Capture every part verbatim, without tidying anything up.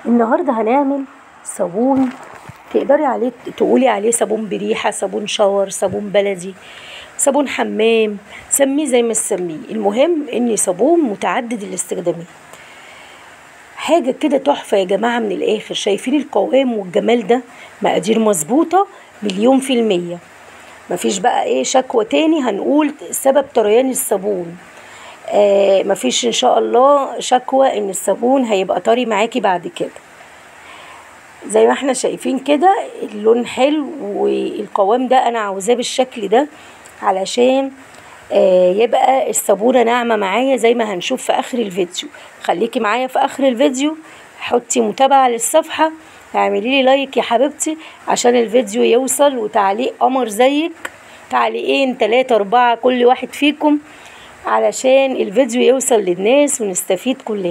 النهارده هنعمل صابون تقدري عليه تقولي عليه صابون بريحه، صابون شاور، صابون بلدي، صابون حمام، سميه زي ما تسميه. المهم ان صابون متعدد الاستخدامات، حاجه كده تحفه يا جماعه. من الاخر شايفين القوام والجمال ده؟ مقادير مظبوطه مليون في الميه. مفيش بقى ايه شكوى تاني هنقول سبب طريان الصابون. آه مفيش ان شاء الله شكوى ان الصابون هيبقى طري معاكي بعد كده. زي ما احنا شايفين كده اللون حلو، والقوام ده انا عاوزاه بالشكل ده علشان آه يبقى الصابونه ناعمه معايا زي ما هنشوف في اخر الفيديو. خليكي معايا في اخر الفيديو، حطي متابعه للصفحه، اعملي لي لايك يا حبيبتي عشان الفيديو يوصل، وتعليق قمر زيك، تعليقين تلاتة اربعة كل واحد فيكم علشان الفيديو يوصل للناس ونستفيد كلنا.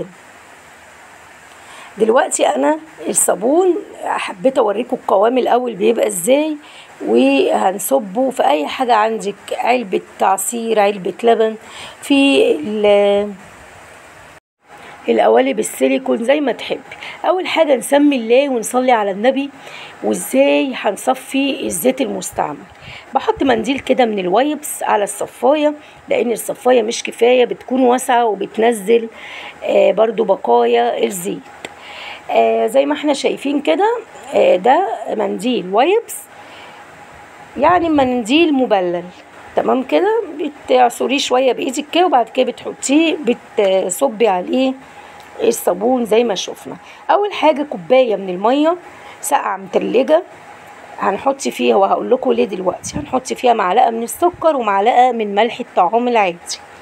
دلوقتي انا الصابون حبيت اوريكم القوام الاول بيبقى ازاي، وهنصبه في اي حاجه عندك، علبه عصير، علبه لبن، في القوالب السيليكون زي ما تحبي. اول حاجه نسمي الله ونصلي على النبي. وازاي هنصفي الزيت المستعمل؟ بحط منديل كده من الوايبس على الصفايه، لان الصفايه مش كفايه، بتكون واسعه وبتنزل آه برضو بقايا الزيت. آه زي ما احنا شايفين كده، آه ده منديل وايبس، يعني منديل مبلل. تمام كده، بتعصريه شويه بايدك كده، وبعد كده بتحطيه بتصبي عليه الصابون زي ما شفنا. اول حاجه كوبايه من الميه ساقعه متلجه هنحط فيها، وهقول لكم ليه دلوقتي. هنحط فيها معلقه من السكر ومعلقه من ملح الطعام العادي،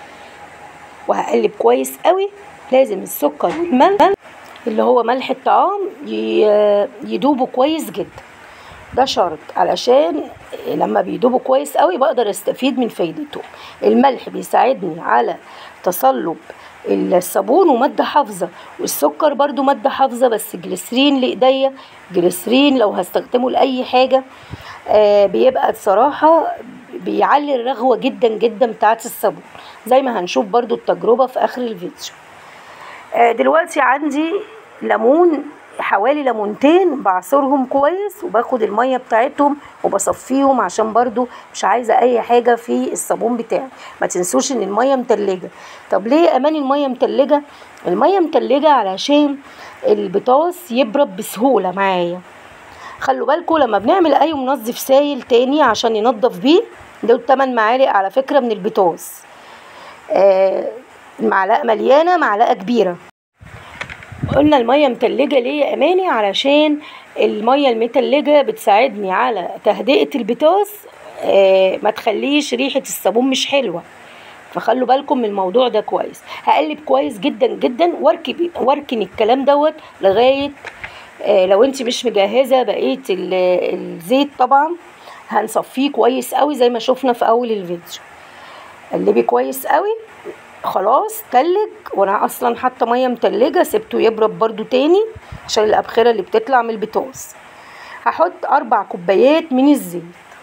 وهقلب كويس قوي. لازم السكر والملح اللي هو ملح الطعام يدوبوا كويس جدا، ده شرط علشان لما بيدوبوا كويس قوي بقدر استفيد من فايدته. الملح بيساعدني على تصلب الصابون ومادة حافظة، والسكر برضو مادة حافظة، بس جليسرين لإيديا، جليسرين لو هستخدمه لأي حاجة آه بيبقى بصراحة بيعلي الرغوة جدا جدا بتاعت الصابون، زي ما هنشوف برضو التجربة في آخر الفيديو. آه دلوقتي عندي ليمون، حوالي ليمونتين بعصرهم كويس، وباخد الميه بتاعتهم وبصفيهم عشان برضو مش عايزه اي حاجه في الصابون بتاعي. ما تنسوش ان الميه متلجه. طب ليه امان الميه متلجه؟ الميه متلجه علشان البطاس يبرد بسهوله معايا. خلوا بالكم لما بنعمل اي منظف سائل تاني عشان ينضف بيه، دول تمن معالق على فكره من البطاس. آه معلقه مليانه، معلقه كبيره. قلنا المية متلجة ليه يا اماني؟ علشان المية المتلجة بتساعدني على تهدئة البطاس، آه ما تخليش ريحة الصابون مش حلوة، فخلوا بالكم من الموضوع ده كويس. هقلب كويس جدا جدا، واركن واركن الكلام دوت لغاية آه لو انت مش مجهزة بقية الزيت. طبعا هنصفيه كويس قوي زي ما شفنا في اول الفيديو. قلبي كويس قوي، خلاص تلج، وانا اصلا حاطه ميه متلجه، سبته يبرد برضو تاني عشان الابخره اللي بتطلع من البطاس. هحط اربع كوبايات من الزيت.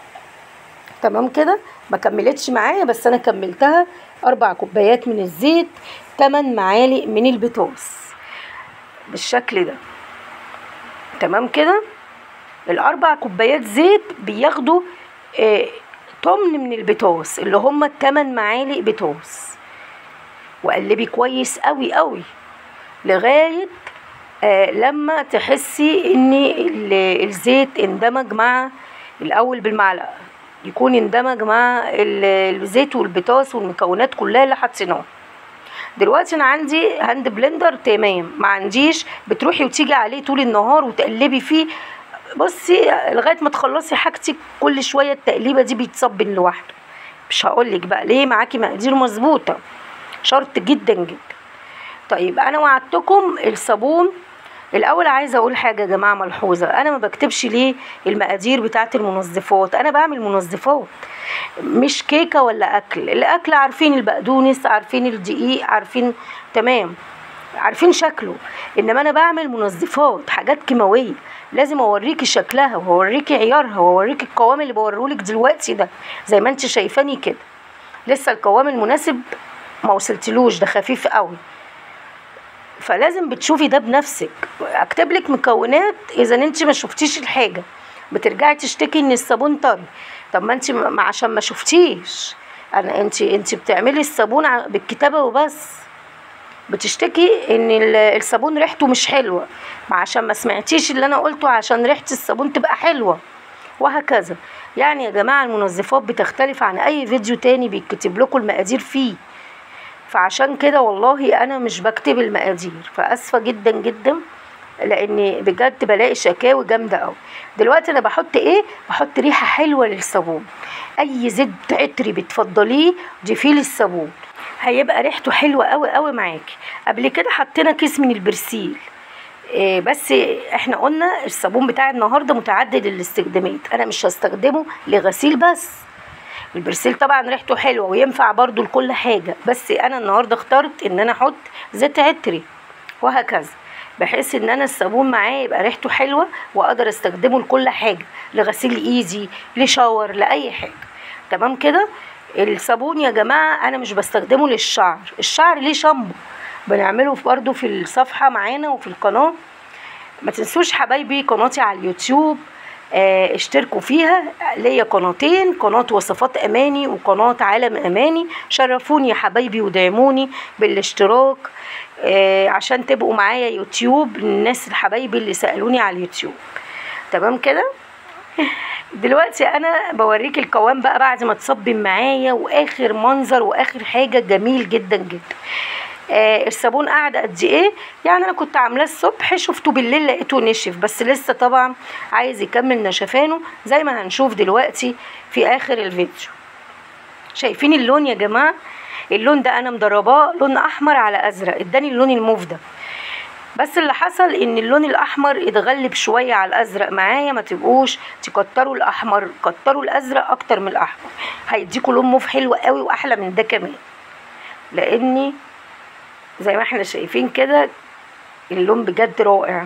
تمام كده، ما كملتش معايا بس انا كملتها. اربع كوبايات من الزيت، تمن معالق من البطاس بالشكل ده. تمام كده، الاربع كوبايات زيت بياخدوا آه تمن من البطاس اللي هم التمن معالق بطاس. وقلبي كويس قوي قوي لغايه آه لما تحسي ان الزيت اندمج مع الاول بالمعلقه، يكون اندمج مع الزيت والبطاس والمكونات كلها اللي حطيناها. دلوقتي انا عندي هاند بلندر تمام، ما عنديش بتروحي وتيجي عليه طول النهار وتقلبي فيه. بصي لغايه ما تخلصي حاجتك، كل شويه التقليبه دي بيتصب لوحده. مش هقولك بقى ليه، معاكي مقادير مظبوطه، شرط جدا جدا. طيب انا وعدتكم الصابون. الاول عايزه اقول حاجه يا جماعه ملحوظه، انا ما بكتبش ليه المقادير بتاعه المنظفات. انا بعمل منظفات مش كيكه ولا اكل. الاكل عارفين البقدونس، عارفين الدقيق، عارفين تمام، عارفين شكله. انما انا بعمل منظفات، حاجات كيماويه، لازم اوريكي شكلها واوريكي عيارها واوريكي القوام اللي بوريهولك دلوقتي ده زي ما انت شايفاني كده. لسه القوام المناسب ما وصلتلوش، ده خفيف قوي. فلازم بتشوفي ده بنفسك. اكتب لك مكونات اذا انت ما شفتيش الحاجه بترجعي تشتكي ان الصابون طري. طب ما انت ما عشان ما شفتيش. انا انت انت بتعملي الصابون بالكتابه وبس، بتشتكي ان الصابون ريحته مش حلوه عشان ما سمعتيش اللي انا قلته عشان ريحه الصابون تبقى حلوه، وهكذا. يعني يا جماعه المنظفات بتختلف عن اي فيديو تاني بيتكتب لكم المقادير فيه، فعشان كده والله انا مش بكتب المقادير، فاسفه جدا جدا لاني بجد بلاقي شكاوي جامده قوي. دلوقتي انا بحط ايه؟ بحط ريحه حلوه للصابون. اي زيت عطري بتفضليه ضيفيه للصابون هيبقى ريحته حلوه قوي قوي معاكي. قبل كده حطينا كيس من البرسيل، إيه بس احنا قلنا الصابون بتاع النهارده متعدد الاستخدامات، انا مش هستخدمه لغسيل بس. البرسيل طبعا ريحته حلوه وينفع برضو لكل حاجه، بس انا النهارده اخترت ان انا احط زيت عطري وهكذا، بحيث ان انا الصابون معاه يبقى ريحته حلوه واقدر استخدمه لكل حاجه، لغسيل ايدي، لشاور، لاي حاجه. تمام كده. الصابون يا جماعه انا مش بستخدمه للشعر، الشعر ليه شامبو بنعمله برضو في الصفحه معانا وفي القناه. ما تنسوش حبايبي قناتي على اليوتيوب، اه اشتركوا فيها، ليا قناتين، قناه وصفات اماني وقناه عالم اماني. شرفوني يا حبايبي ودعموني بالاشتراك اه عشان تبقوا معايا يوتيوب، الناس الحبايبي اللي سألوني على اليوتيوب. تمام كده. دلوقتي انا بوريك القوام بقى بعد ما تصبن معايا، واخر منظر واخر حاجه جميل جدا جدا. آه الصابون قعد قد ايه؟ يعني انا كنت عاملاه الصبح، شفته بالليل لقيته نشف، بس لسه طبعا عايز يكمل نشفانه زي ما هنشوف دلوقتي في اخر الفيديو. شايفين اللون يا جماعه؟ اللون ده انا مدرباه لون احمر على ازرق، اداني اللون الموف ده. بس اللي حصل ان اللون الاحمر اتغلب شويه على الازرق معايا، ما تبقوش تكتروا الاحمر، كتروا الازرق اكتر من الاحمر، هيديكوا لون موف حلو قوي واحلى من ده كمان. لاني زي ما احنا شايفين كده اللون بجد رائع.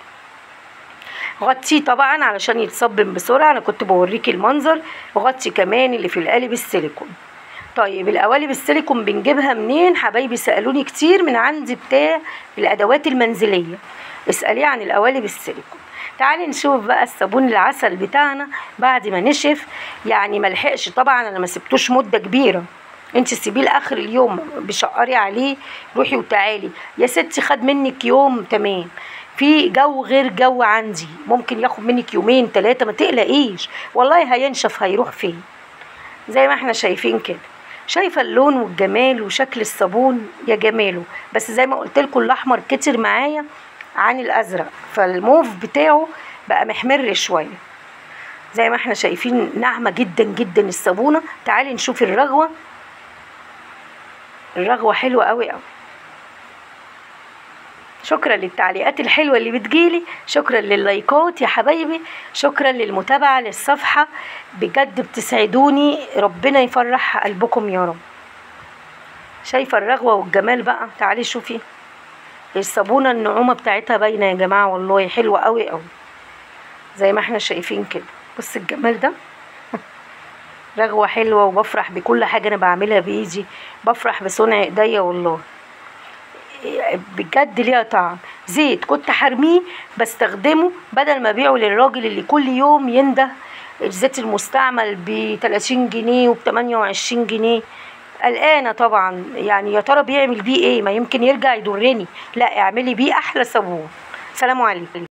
غطيه طبعا علشان يتصبن بسرعه، انا كنت بوريكي المنظر. غطي كمان اللي في القالب السيليكون. طيب القوالب السيليكون بنجيبها منين؟ حبايبي سألوني كتير من عندي بتاع الادوات المنزليه، اسأليه عن القوالب السيليكون. تعالي نشوف بقى الصابون العسل بتاعنا بعد ما نشف. يعني ملحقش طبعا، انا ما سبتوش مده كبيره، انت سيبيه لاخر اليوم بشقري عليه روحي وتعالي يا ستي. خد منك يوم تمام، في جو غير جو عندي ممكن ياخد منك يومين ثلاثه، ما تقلقيش والله هينشف. هيروح فين؟ زي ما احنا شايفين كده. شايفه اللون والجمال وشكل الصابون يا جماله. بس زي ما قلت لكم الاحمر كتر معايا عن الازرق، فالموف بتاعه بقى محمر شويه. زي ما احنا شايفين ناعمه جدا جدا الصابونه. تعالي نشوف الرغوه. الرغوه حلوه قوي قوي. شكرا للتعليقات الحلوه اللي بتجيلي، شكرا لللايكات يا حبايبي، شكرا للمتابعه للصفحه، بجد بتسعدوني، ربنا يفرح قلبكم يا رب. شايفه الرغوه والجمال بقى؟ تعالي شوفي الصابونه النعومه بتاعتها باينه يا جماعه، والله حلوه قوي قوي زي ما احنا شايفين كده. بص الجمال ده. رغوه حلوه، وبفرح بكل حاجه انا بعملها بايدي، بفرح بصنع ايديا والله بجد ليها طعم. زيت كنت حرميه بستخدمه بدل ما ابيعه للراجل اللي كل يوم ينده الزيت المستعمل ب تلاتين جنيه وب تمانية وعشرين جنيه. قلقانه طبعا، يعني يا ترى بيعمل بيه ايه؟ ما يمكن يرجع يضرني. لا، اعملي بيه احلى صابون. سلام عليكم.